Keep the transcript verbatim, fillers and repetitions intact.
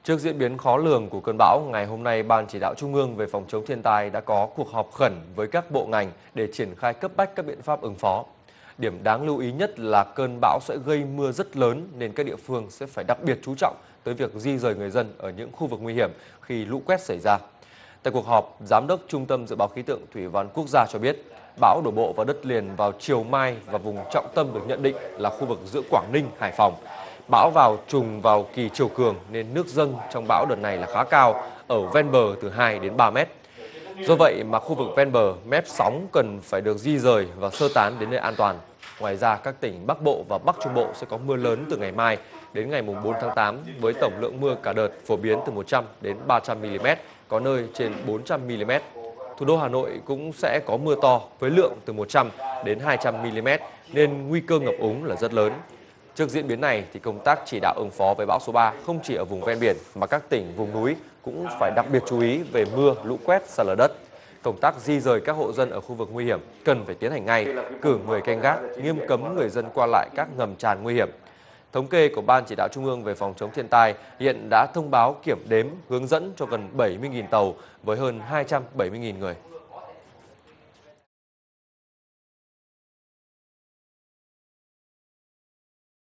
Trước diễn biến khó lường của cơn bão, ngày hôm nay Ban Chỉ đạo Trung ương về phòng chống thiên tai đã có cuộc họp khẩn với các bộ ngành để triển khai cấp bách các biện pháp ứng phó. Điểm đáng lưu ý nhất là cơn bão sẽ gây mưa rất lớn nên các địa phương sẽ phải đặc biệt chú trọng tới việc di dời người dân ở những khu vực nguy hiểm khi lũ quét xảy ra. Tại cuộc họp, Giám đốc Trung tâm Dự báo Khí tượng Thủy văn Quốc gia cho biết, bão đổ bộ vào đất liền vào chiều mai và vùng trọng tâm được nhận định là khu vực giữa Quảng Ninh, Hải Phòng. Bão vào trùng vào kỳ chiều cường nên nước dâng trong bão đợt này là khá cao, ở ven bờ từ hai đến ba mét. Do vậy mà khu vực ven bờ, mép sóng cần phải được di dời và sơ tán đến nơi an toàn. Ngoài ra, các tỉnh Bắc Bộ và Bắc Trung Bộ sẽ có mưa lớn từ ngày mai đến ngày bốn tháng tám với tổng lượng mưa cả đợt phổ biến từ một trăm đến ba trăm mi li mét, có nơi trên bốn trăm mi li mét. Thủ đô Hà Nội cũng sẽ có mưa to với lượng từ một trăm đến hai trăm mi li mét nên nguy cơ ngập úng là rất lớn. Trước diễn biến này thì công tác chỉ đạo ứng phó với bão số ba không chỉ ở vùng ven biển mà các tỉnh vùng núi cũng phải đặc biệt chú ý về mưa, lũ quét, sạt lở đất. Công tác di dời các hộ dân ở khu vực nguy hiểm cần phải tiến hành ngay, cử người canh gác, nghiêm cấm người dân qua lại các ngầm tràn nguy hiểm. Thống kê của Ban Chỉ đạo Trung ương về phòng chống thiên tai hiện đã thông báo kiểm đếm, hướng dẫn cho gần bảy mươi nghìn tàu với hơn hai trăm bảy mươi nghìn người.